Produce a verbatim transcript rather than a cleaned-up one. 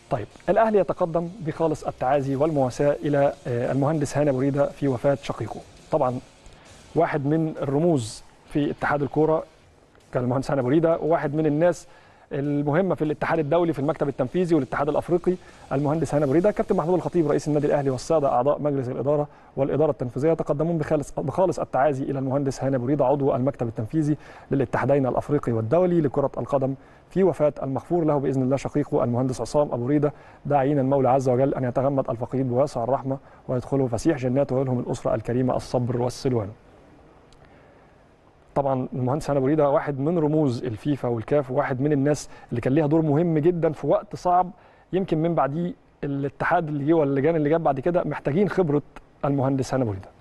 طيب الاهلي يتقدم بخالص التعازي والمواساه الى المهندس هاني أبو ريدة في وفاه شقيقه. طبعا واحد من الرموز في اتحاد الكوره كان المهندس هاني أبو ريدة، وواحد من الناس المهمه في الاتحاد الدولي في المكتب التنفيذي والاتحاد الافريقي المهندس هاني أبو ريدة. كابتن محمود الخطيب رئيس النادي الاهلي والساده اعضاء مجلس الاداره والاداره التنفيذيه يتقدمون بخالص بخالص التعازي الى المهندس هاني أبو ريدة عضو المكتب التنفيذي للاتحادين الافريقي والدولي لكره القدم في وفاه المغفور له باذن الله شقيقه المهندس عصام أبو ريدة، داعين المولى عز وجل ان يتغمد الفقيد بواسع الرحمه ويدخله فسيح جناته ويلهم الاسره الكريمه الصبر والسلوان. طبعا المهندس هاني أبو ريدة واحد من رموز الفيفا والكاف، وواحد من الناس اللي كان ليها دور مهم جدا في وقت صعب يمكن من بعديه الاتحاد اللي جه واللجان اللي جت بعد كده محتاجين خبره المهندس هاني أبو ريدة.